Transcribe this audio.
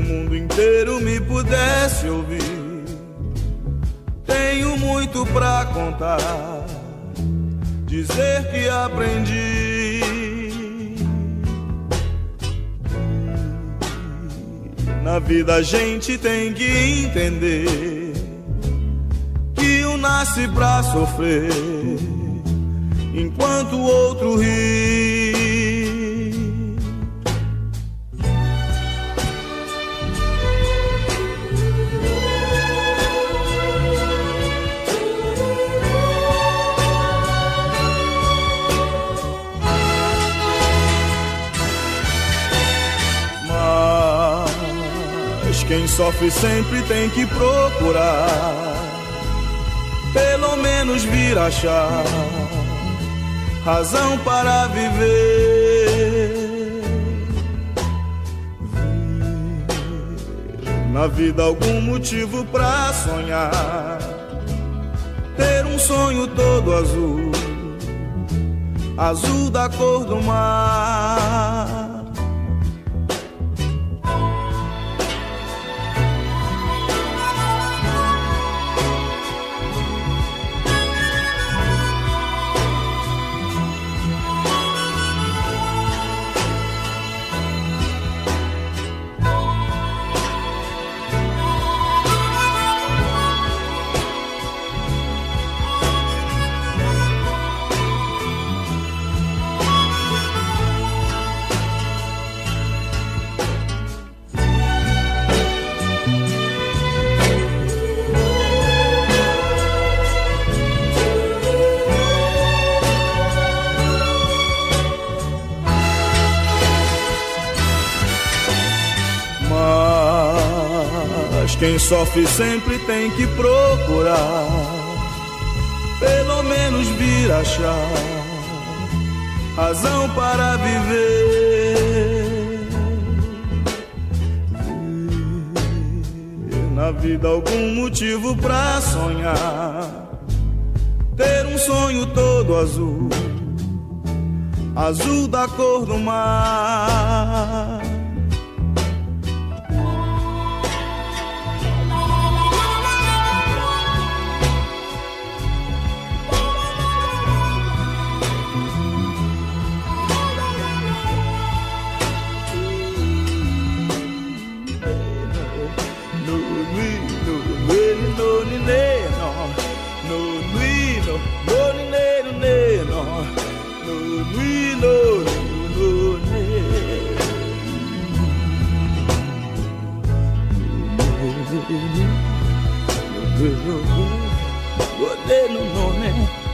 mundo inteiro me pudesse ouvir. Tenho muito pra contar, dizer que aprendi. Na vida a gente tem que entender que um nasce pra sofrer, enquanto o outro ri. Mas quem sofre sempre tem que procurar, pelo menos vir achar razão para viver. Na vida algum motivo pra sonhar, ter um sonho todo azul, azul da cor do mar. Mas quem sofre sempre tem que procurar, pelo menos vir achar razão para viver. Na vida algum motivo pra sonhar, ter um sonho todo azul, azul da cor do mar. Go, no, no, no,